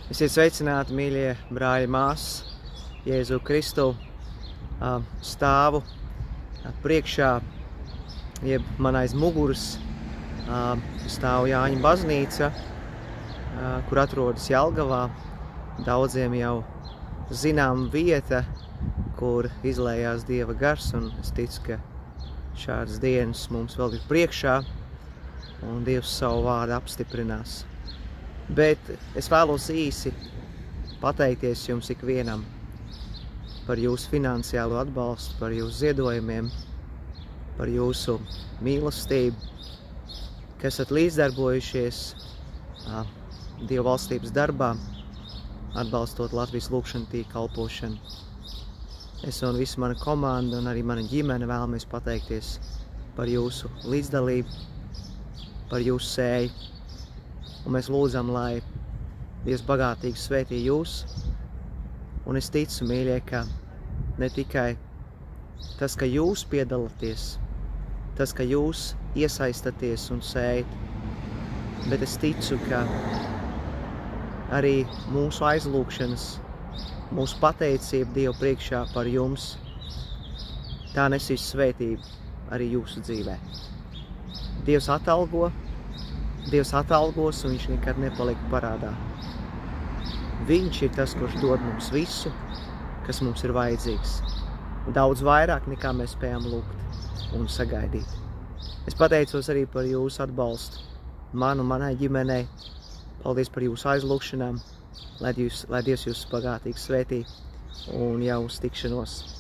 Esiet sveicināti, mīļie brāļi, māsas, Jēzu Kristu. Stāvu priekšā, jeb man aiz muguras, stāv Jāņa baznīca, kur atrodas Jelgavā. Daudziem jau zinām vieta, kur izlējās Dieva gars, un es ticu, ka šādas dienas mums vēl ir priekšā, un Dievs savu vārdu apstiprinās. Bet es vēlos īsi pateikties jums ikvienam par jūsu finansiālo atbalstu, par jūsu ziedojumiem, par jūsu mīlestību, ka esat līdzdarbojušies Dieva valstības darbā, atbalstot Latvijas lūgšanu tīkla kalpošanu. Es un visa mana komanda un arī mana ģimene vēlamies pateikties par jūsu līdzdalību, par jūsu sēju. Un mēs lūdzam, lai Dievs bagātīgi svētī jūs. Un es ticu, mīļie, ka ne tikai tas, ka jūs piedalāties, tas, ka jūs iesaistaties un sējat, bet es ticu, ka arī mūsu aizlūgšanas, mūsu pateicība Dievu priekšā par jums, tā nesīs svētību arī jūsu dzīvē. Dievs atalgos, un viņš nekad nepalika parādā. Viņš ir tas, kurš dod mums visu, kas mums ir vajadzīgs. Daudz vairāk, nekā mēs spējam lūgt un sagaidīt. Es pateicos arī par jūsu atbalstu man un manai ģimenei. Paldies par jūsu aizlūgšanām, lai Dievs jūs bagātīgi svētī, un jau uz tikšanos.